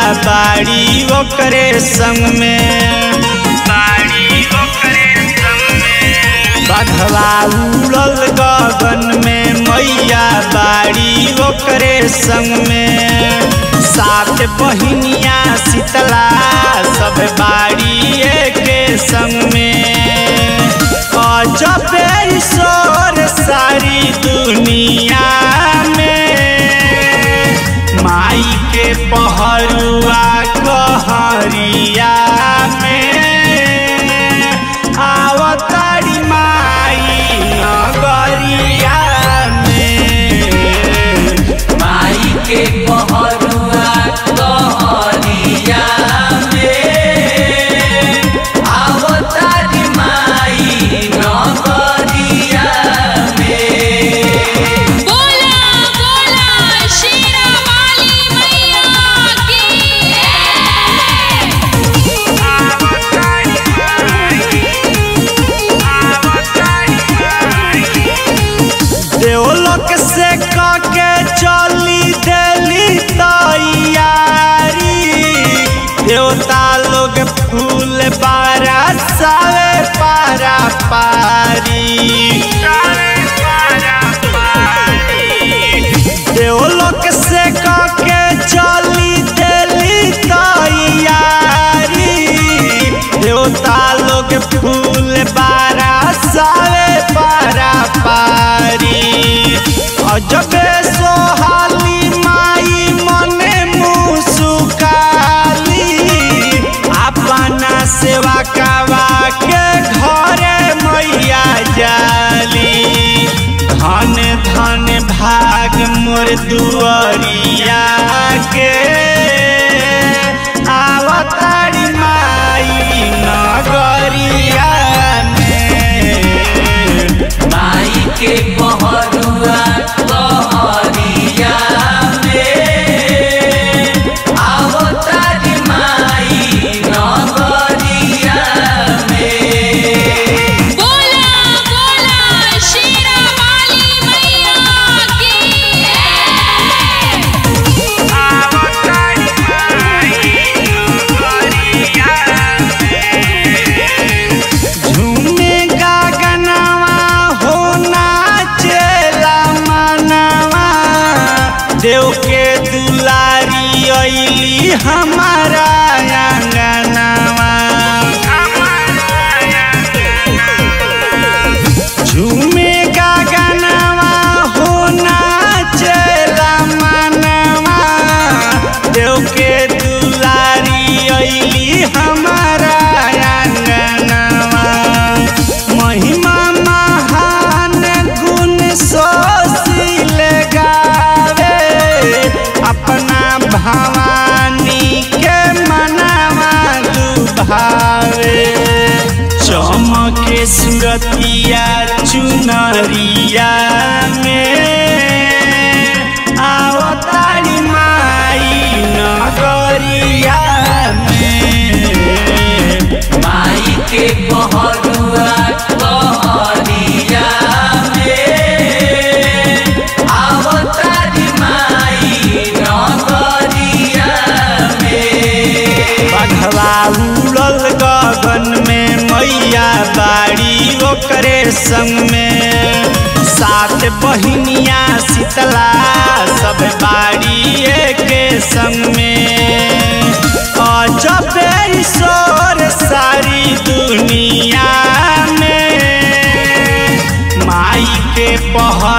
बाड़ी ओकरे संग में, बाड़ी ओकरे संग में। बघवा उड़ल गगन में मैया बाड़ी ओकरे संग में। सात बहिनिया शीतला सब बाड़ी के संग में। अजब ईश्वर सारी दुनिया में माई के पहरुआ कहरिया में। आवतारी माई नगरिया में, माई के पहरुआ कहरिया में। आवतारी माई नगरिया में। बोला बोला शेरा वाली मैया की। देवलोक से काके चली देली तैयारी। देवता लोग फूल बरसावे पारा पारी। देवलोक से काके चली देली तैयारी। देवता लोग फूल बरसावे पारा पारी। अजबे सोहाली माई मने मुस्काली। अपना सेवा कवा के घरे मैया जाली। धन धन भाग मोर दुआरिया के। आवतारी माई नगरिया में, माई के पहरुआ कहरिया में। आवतारी माई नगरिया में। बोला बोला शेरा वाली मैया की। आवतारी माई नगरिया में। झूमे गगनवा हो नाचेला मनवा। देव के दुलारी अइली हमारा आंगनवा। झूमे गगनवा हो नाचेला मनवा। देव के दुलारी अइली हमारा आंगनवा। महिमा महान गुण सोशील गावे। अपना भवानी के मनवा लुभावे। चमके सुरतिया चुनरिया में। आवतारी माई नगरिया में, माई के पहरुआ कहरिया में। आवतारी माई नगरिया में। बघवा उड़ल गगन में मैया बाड़ी ओकरे संग में। सात बहिनिया शीतला सब बाड़ी के संग में। अजब ईश्वर सारी दुनिया में माई के पहर